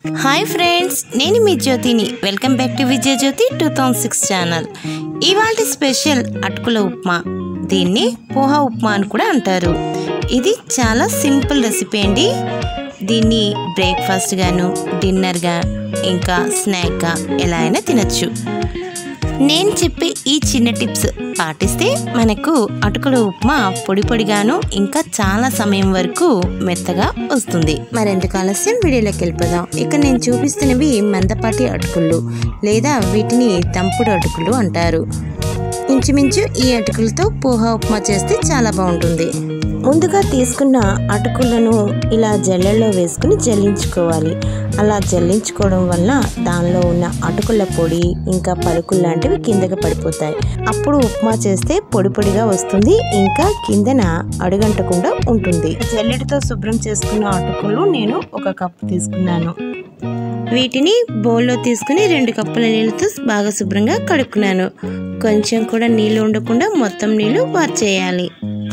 Hi friends, నేను మీ జ్యోతిని. Welcome back to Vijaya Jyothi 2006 channel. ఇవాల్టి స్పెషల్ అటుకుల ఉప్మా. దీన్ని పోహా ఉప్మా అని కూడా అంటారు. ఇది చాలా సింపుల్ రెసిపీ అండి. దీన్ని బ్రేక్ఫాస్ట్ గాను, డిన్నర్గా, ఇంకా స్నాక్గా ఎలా అయినా తినచ్చు. నేను చెప్పే ఈ చిన్న టిప్స్ పాటిస్తే మనకు అటుకుల ఉప్మా పొడి పొడిగాను ఇంకా చాలా సమయం వరకు మెత్తగా వస్తుంది. మరెందుకు ఆలస్యం, వీడియోలోకి వెళ్ళిపోదాం. ఇక్కడ నేను చూపిస్తున్నవి మందపాటి అటుకులు లేదా వీటిని తంపుడు అటుకులు అంటారు. ఇంచుమించు ఈ అటుకులతో పోహా ఉప్మా చేస్తే చాలా బాగుంటుంది. ముందుగా తీసుకున్న అటుకులను ఇలా జల్లెల్లో వేసుకుని జల్లించుకోవాలి. అలా జల్లించుకోవడం వల్ల దానిలో ఉన్న అటుకుల పొడి ఇంకా పలుకులు లాంటివి కిందకి పడిపోతాయి. అప్పుడు ఉప్మా చేస్తే పొడి పొడిగా వస్తుంది, ఇంకా కిందన అడుగంటకుండా ఉంటుంది. జల్లెడతో శుభ్రం చేసుకున్న అటుకులు నేను 1 కప్పు తీసుకున్నాను. వీటిని బౌల్లో తీసుకుని 2 కప్పుల నీళ్ళతో బాగా శుభ్రంగా కడుక్కున్నాను. కొంచెం కూడా నీళ్ళు ఉండకుండా మొత్తం నీళ్ళు వార్చేయాలి.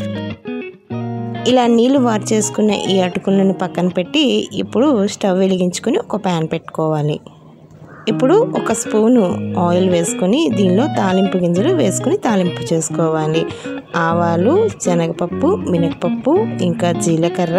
ఇలా నీళ్లు వార్ చేసుకున్న ఈ అటుకులను పక్కన పెట్టి ఇప్పుడు స్టవ్ వెలిగించుకొని ఒక ప్యాన్ పెట్టుకోవాలి. ఇప్పుడు 1 స్పూను ఆయిల్ వేసుకొని దీనిలో తాలింపు గింజలు వేసుకొని తాలింపు చేసుకోవాలి. ఆవాలు, శనగపప్పు, మినపప్పు, ఇంకా జీలకర్ర,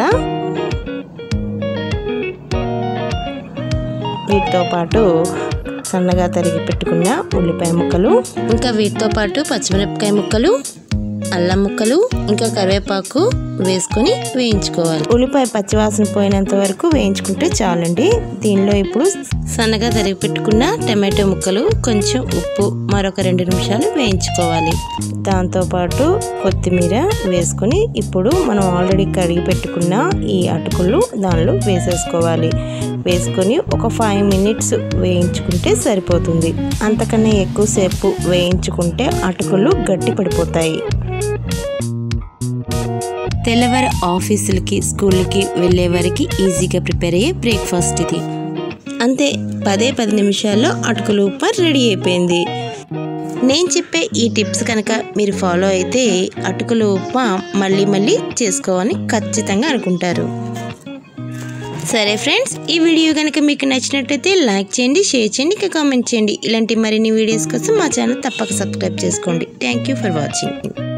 వీటితో పాటు సన్నగా తరిగి పెట్టుకున్న ఉల్లిపాయ ముక్కలు, ఇంకా వీటితో పాటు పచ్చిమిరపకాయ ముక్కలు, అల్లం ముక్కలు, ఇంకా కరివేపాకు వేసుకొని వేయించుకోవాలి. ఉల్లిపాయ పచ్చివాసన పోయినంత వరకు వేయించుకుంటే చాలండి. దీనిలో ఇప్పుడు సన్నగా తరిగి పెట్టుకున్న టమాటో ముక్కలు, కొంచెం ఉప్పు, మరొక 2 నిమిషాలు వేయించుకోవాలి. దాంతోపాటు కొత్తిమీర వేసుకొని ఇప్పుడు మనం ఆల్రెడీ కడిగి పెట్టుకున్న ఈ అటుకులు దానిలో వేసేసుకోవాలి. వేసుకొని ఒక 5 మినిట్స్ వేయించుకుంటే సరిపోతుంది. అంతకన్నా ఎక్కువసేపు వేయించుకుంటే అటుకులు గట్టి పడిపోతాయి. తెల్లవారు ఆఫీసులకి, స్కూల్కి వెళ్ళే వారికి ఈజీగా ప్రిపేర్ అయ్యే బ్రేక్ఫాస్ట్ ఇది. అంతే, 10 నిమిషాల్లో అటుకుల ఉప్మా రెడీ అయిపోయింది. నేను చెప్పే ఈ టిప్స్ కనుక మీరు ఫాలో అయితే అటుకుల ఉప్మా మళ్ళీ చేసుకోవాలని ఖచ్చితంగా అనుకుంటారు. సరే ఫ్రెండ్స్, ఈ వీడియో కనుక మీకు నచ్చినట్లయితే లైక్ చేయండి, షేర్ చేయండి, ఇంకా కామెంట్ చేయండి. ఇలాంటి మరిన్ని వీడియోస్ కోసం మా ఛానల్ తప్పక సబ్స్క్రైబ్ చేసుకోండి. Thank you for watching.